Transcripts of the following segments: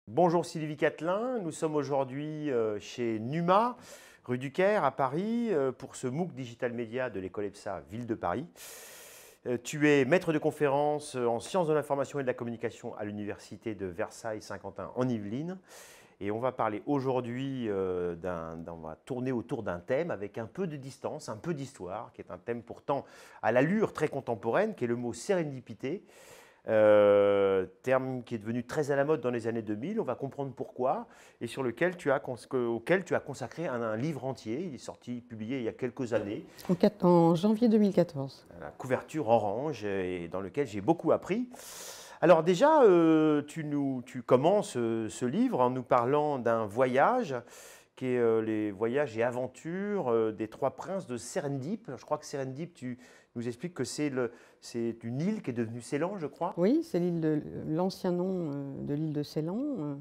Bonjour Sylvie Catelin, nous sommes aujourd'hui chez Numa, rue du Caire à Paris, pour ce MOOC Digital Media de l'école EPSA Ville de Paris. Tu es maître de conférence en sciences de l'information et de la communication à l'université de Versailles-Saint-Quentin en Yvelines. Et on va parler aujourd'hui, on va tourner autour d'un thème avec un peu de distance, un peu d'histoire, qui est un thème pourtant à l'allure très contemporaine, qui est le mot sérendipité. Terme qui est devenu très à la mode dans les années 2000, on va comprendre pourquoi, et sur lequel auquel tu as consacré un livre entier. Il est sorti, publié il y a quelques années. En janvier 2014. La couverture orange, et dans lequel j'ai beaucoup appris. Alors déjà, tu commences ce livre en nous parlant d'un voyage, qui est les voyages et aventures des trois princes de Serendip. Je crois que Serendip, tu nous expliques que c'est une île qui est devenue Ceylan, je crois. Oui, c'est l'ancien nom de l'île de Ceylan.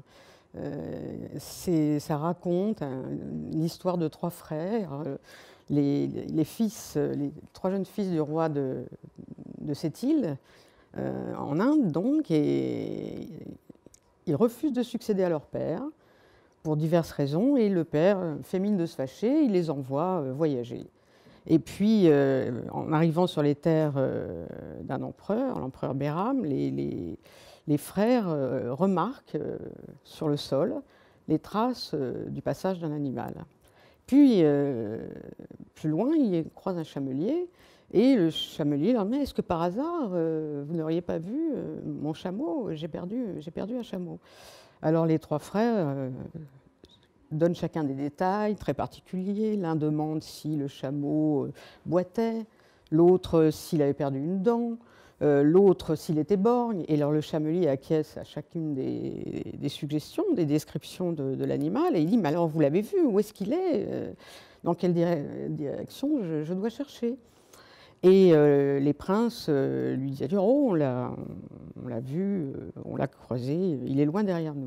Ça raconte l'histoire de trois frères, les trois jeunes fils du roi de cette île, en Inde donc, et ils refusent de succéder à leur père pour diverses raisons, et le père fait mine de se fâcher, il les envoie voyager. Et puis, en arrivant sur les terres d'un empereur, l'empereur Behram, les frères remarquent sur le sol les traces du passage d'un animal. Puis, plus loin, ils croisent un chamelier, et le chamelier leur dit « Est-ce que par hasard, vous n'auriez pas vu mon chameau? J'ai perdu un chameau. » Alors les trois frères donnent chacun des détails très particuliers. L'un demande si le chameau boitait, l'autre s'il avait perdu une dent, l'autre s'il était borgne. Et alors le chamelier acquiesce à chacune des suggestions, des descriptions de l'animal, et il dit « Mais alors vous l'avez vu, où est-ce qu'il est? Dans quelle direction je dois chercher ?» Et les princes lui disent « Oh, on l'a vu, on l'a croisé, il est loin derrière nous. »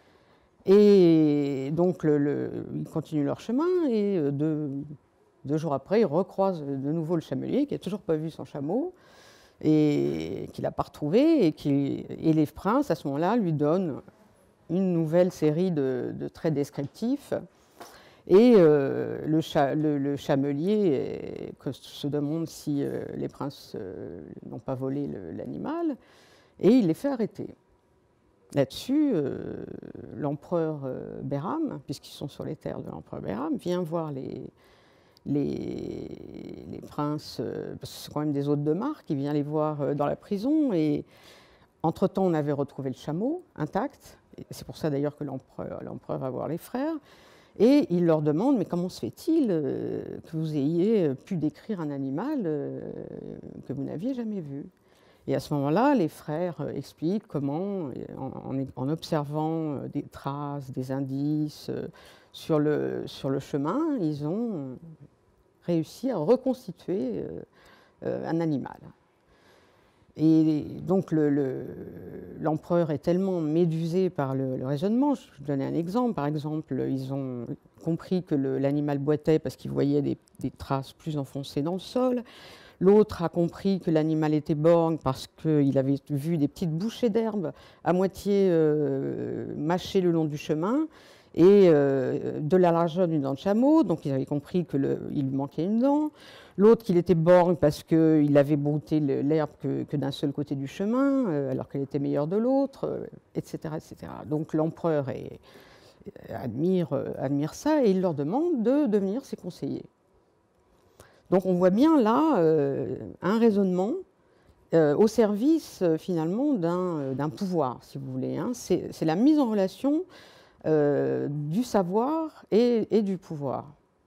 Et donc, ils continuent leur chemin, et deux jours après, ils recroisent de nouveau le chamelier, qui n'a toujours pas vu son chameau, et qui ne l'a pas retrouvé, et les princes, à ce moment-là, lui donnent une nouvelle série de traits descriptifs. Et le chamelier se demande si les princes n'ont pas volé l'animal, et il les fait arrêter. Là-dessus, l'empereur Behram, puisqu'ils sont sur les terres de l'empereur Behram, vient voir les princes, parce que c'est quand même des hôtes de marque, il vient les voir dans la prison, et entre-temps on avait retrouvé le chameau intact, c'est pour ça d'ailleurs que l'empereur va voir les frères, et il leur demande « Mais comment se fait-il que vous ayez pu décrire un animal que vous n'aviez jamais vu ?» Et à ce moment-là, les frères expliquent comment, en observant des traces, des indices sur le chemin, ils ont réussi à reconstituer un animal. Et donc l'empereur est tellement médusé par le raisonnement. Je vais donner un exemple. Par exemple, ils ont compris que l'animal boitait parce qu'ils voyaient des traces plus enfoncées dans le sol. L'autre a compris que l'animal était borgne parce qu'il avait vu des petites bouchées d'herbe à moitié mâchées le long du chemin, et de la largeur d'une dent de chameau, donc ils avaient compris qu'il lui manquait une dent. L'autre qu'il était borgne parce qu'il avait brouté l'herbe que d'un seul côté du chemin, alors qu'elle était meilleure de l'autre, etc., etc. Donc l'empereur admire ça, et il leur demande de devenir ses conseillers. Donc on voit bien là un raisonnement au service finalement d'un pouvoir, si vous voulez. Hein. C'est la mise en relation du savoir et du pouvoir.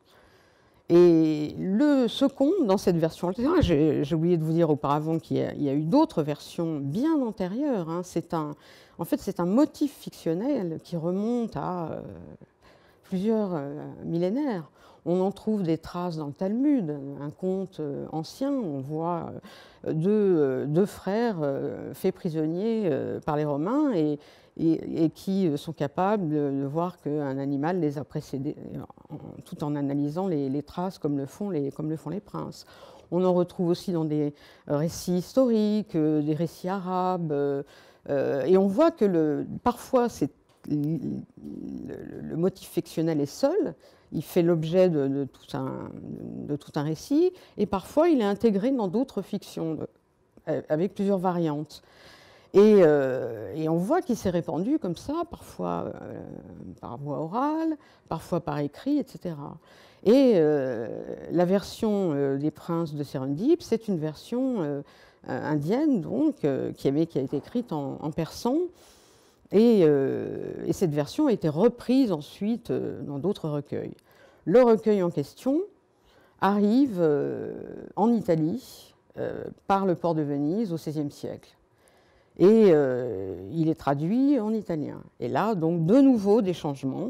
Et ce conte, dans cette version, j'ai oublié de vous dire auparavant qu'il y a eu d'autres versions bien antérieures. Hein. En fait, c'est un motif fictionnel qui remonte à plusieurs millénaires. On en trouve des traces dans le Talmud, un conte ancien. On voit deux frères faits prisonniers par les Romains et qui sont capables de voir qu'un animal les a précédés, tout en analysant les traces comme le font les princes. On en retrouve aussi dans des récits historiques, des récits arabes, et on voit que parfois c'est le motif fictionnel est seul, il fait l'objet de tout un récit, et parfois il est intégré dans d'autres fictions, avec plusieurs variantes. Et on voit qu'il s'est répandu comme ça, parfois par voie orale, parfois par écrit, etc. Et la version des Princes de Serendip, c'est une version indienne, donc, qui a été écrite en persan. Et cette version a été reprise ensuite dans d'autres recueils. Le recueil en question arrive en Italie par le port de Venise au XVIe siècle. Et il est traduit en italien. Et là, donc, de nouveau, des changements.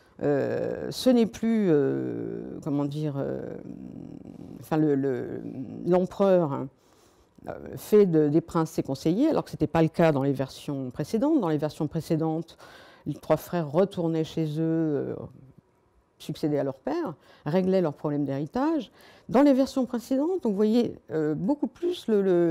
Ce n'est plus, comment dire, enfin, l'empereur fait des princes ses conseillers, alors que ce n'était pas le cas dans les versions précédentes. Dans les versions précédentes, les trois frères retournaient chez eux, succédaient à leur père, réglaient leurs problèmes d'héritage. Dans les versions précédentes, on voyait beaucoup plus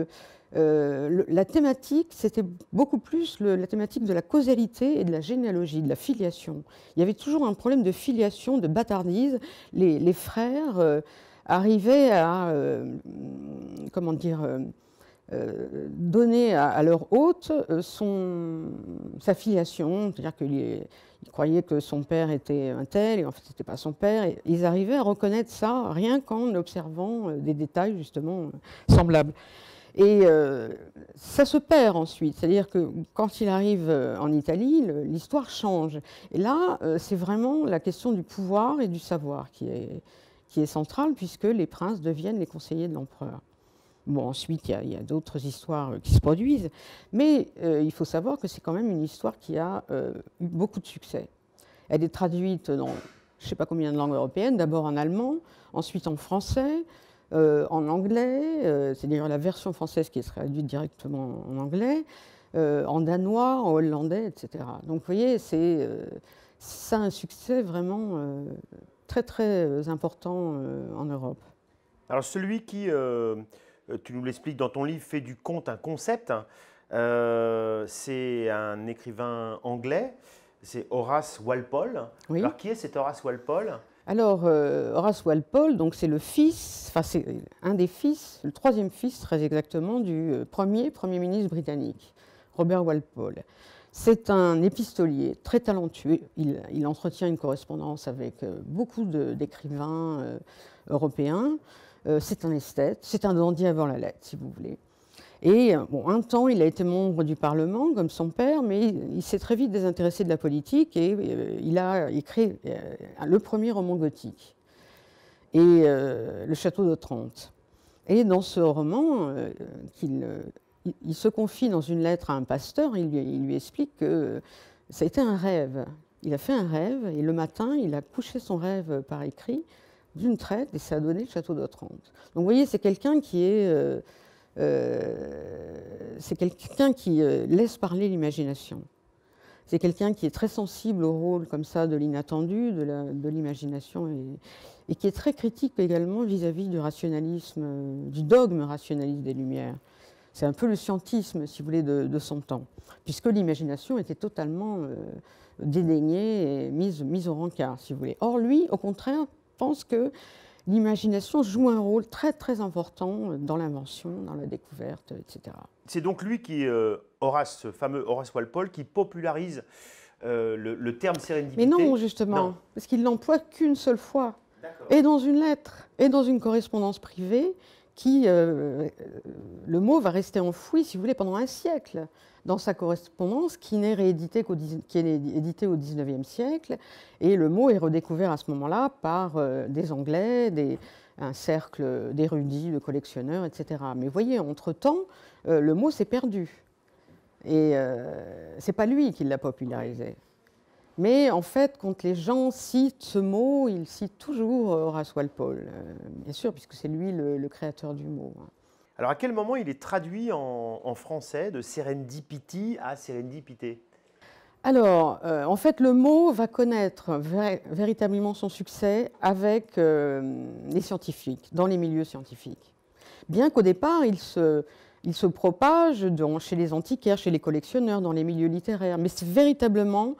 la thématique, c'était beaucoup plus la thématique de la causalité et de la généalogie, de la filiation. Il y avait toujours un problème de filiation, de bâtardise. Les frères arrivaient à, comment dire, donner à leur hôte sa filiation, c'est-à-dire qu'il croyait que son père était un tel, et en fait, ce n'était pas son père. Et ils arrivaient à reconnaître ça rien qu'en observant des détails, justement, semblables. Et ça se perd ensuite, c'est-à-dire que quand il arrive en Italie, l'histoire change. Et là, c'est vraiment la question du pouvoir et du savoir qui est centrale, puisque les princes deviennent les conseillers de l'empereur. Bon, ensuite, il y a d'autres histoires qui se produisent, mais il faut savoir que c'est quand même une histoire qui a eu beaucoup de succès. Elle est traduite dans je ne sais pas combien de langues européennes, d'abord en allemand, ensuite en français, en anglais, c'est-à-dire la version française qui est traduite directement en anglais, en danois, en hollandais, etc. Donc vous voyez, ça a un succès vraiment très très important en Europe. Alors celui qui, tu nous l'expliques dans ton livre, fait du conte un concept, c'est un écrivain anglais, c'est Horace Walpole. Oui. Alors qui est cet Horace Walpole ? Alors, Horace Walpole, donc c'est le fils, enfin c'est un des fils, le troisième fils très exactement, du Premier ministre britannique, Robert Walpole. C'est un épistolier très talentueux. Il entretient une correspondance avec beaucoup d'écrivains européens. C'est un esthète, c'est un dandy avant la lettre, si vous voulez. Et bon, un temps, il a été membre du Parlement, comme son père, mais il s'est très vite désintéressé de la politique et il a écrit le premier roman gothique, et Le Château d'Otrante. Et dans ce roman, il se confie dans une lettre à un pasteur, il lui explique que ça a été un rêve. Il a fait un rêve et le matin, il a couché son rêve par écrit d'une traite et ça a donné Le Château d'Otrante. Donc vous voyez, c'est quelqu'un qui est... c'est quelqu'un qui laisse parler l'imagination. C'est quelqu'un qui est très sensible au rôle comme ça de l'inattendu, de l'imagination, et qui est très critique également vis-à-vis du rationalisme, du dogme rationaliste des Lumières. C'est un peu le scientisme, si vous voulez, de son temps, puisque l'imagination était totalement dédaignée et mise au rencard, si vous voulez. Or, lui, au contraire, pense que l'imagination joue un rôle très très important dans l'invention, dans la découverte, etc. C'est donc lui qui, ce fameux Horace Walpole, qui popularise le terme sérendipité. Mais non, justement, non. Parce qu'il l'emploie qu'une seule fois, et dans une lettre, et dans une correspondance privée, le mot va rester enfoui, si vous voulez, pendant un siècle, dans sa correspondance qui n'est rééditée qui est éditée au XIXe siècle, et le mot est redécouvert à ce moment-là par des Anglais, un cercle d'érudits, de collectionneurs, etc. Mais vous voyez, entre-temps, le mot s'est perdu. Et ce n'est pas lui qui l'a popularisé. Mais en fait, quand les gens citent ce mot, ils citent toujours Horace Walpole, bien sûr, puisque c'est lui le créateur du mot. Alors à quel moment il est traduit en français de serendipity à sérendipité ? Alors, en fait, le mot va connaître véritablement son succès avec les scientifiques, dans les milieux scientifiques. Bien qu'au départ, il se propage chez les antiquaires, chez les collectionneurs, dans les milieux littéraires. Mais c'est véritablement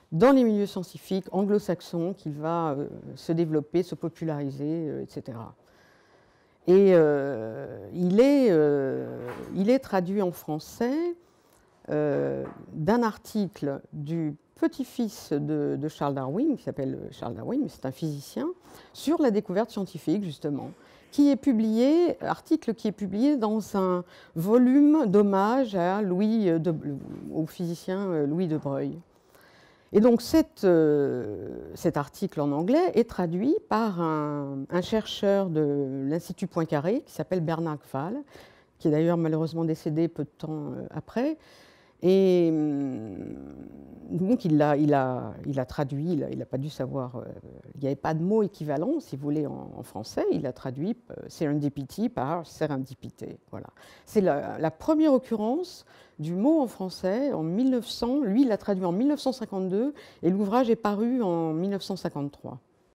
dans les milieux scientifiques anglo-saxons qu'il va se développer, se populariser, etc. Et il est traduit en français d'un article du petit-fils de Charles Darwin, qui s'appelle Charles Darwin, mais c'est un physicien, sur la découverte scientifique, justement, article qui est publié dans un volume d'hommage au physicien Louis de Broglie. Et donc cet article en anglais est traduit par un chercheur de l'Institut Poincaré qui s'appelle Bernard Gfall, qui est d'ailleurs malheureusement décédé peu de temps après. Et donc il a traduit, il n'a pas dû savoir, il n'y avait pas de mot équivalent, si vous voulez, en français. Il a traduit serendipity par sérendipité. Voilà. C'est la première occurrence du mot en français en 1900. Lui, il l'a traduit en 1952 et l'ouvrage est paru en 1953.